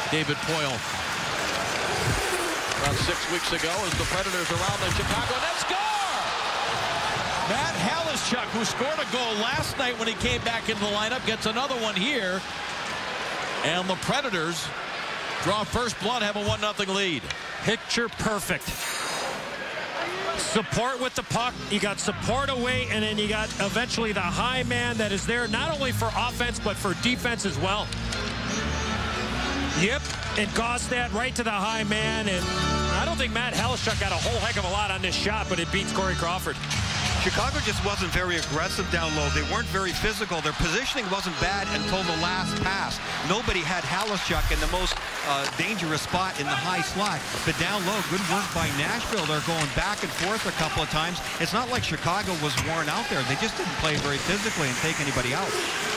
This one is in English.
David Poile. About 6 weeks ago as the Predators around the Chicago net score! Matt Halischuk, who scored a goal last night when he came back into the lineup, gets another one here. And the Predators draw first blood, have a 1-0 lead. Picture perfect. Support with the puck. You got support away, and then you got eventually the high man that is there not only for offense but for defense as well. Yep, and Gaustad right to the high man, and I don't think Matt Halischuk got a whole heck of a lot on this shot, but it beats Corey Crawford. Chicago just wasn't very aggressive down low. They weren't very physical. Their positioning wasn't bad until the last pass. Nobody had Halischuk in the most dangerous spot in the high slot. But down low, good work by Nashville. They're going back and forth a couple of times. It's not like Chicago was worn out there. They just didn't play very physically and take anybody out.